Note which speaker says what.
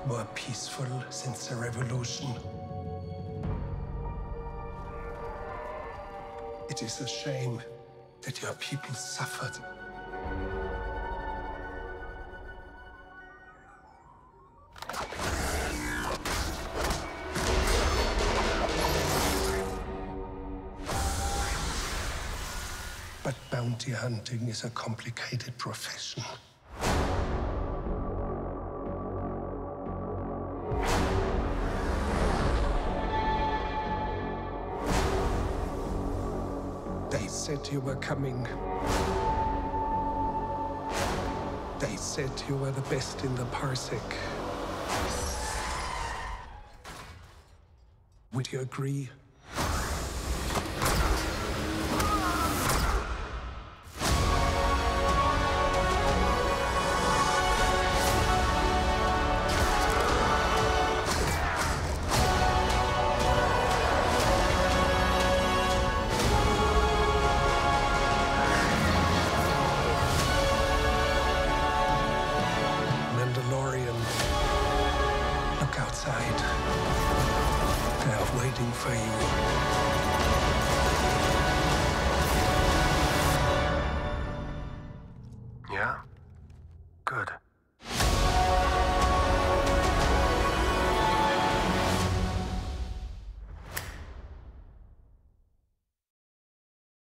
Speaker 1: more peaceful since the revolution. It is a shame that your people suffered. But bounty hunting is a complicated profession. They said you were coming. They said you were the best in the parsec. Would you agree? Mandalorian, look outside. They are waiting for you.